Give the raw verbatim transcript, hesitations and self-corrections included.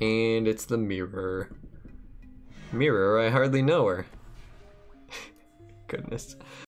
And it's the mirror. Mirror, I hardly know her. Goodness.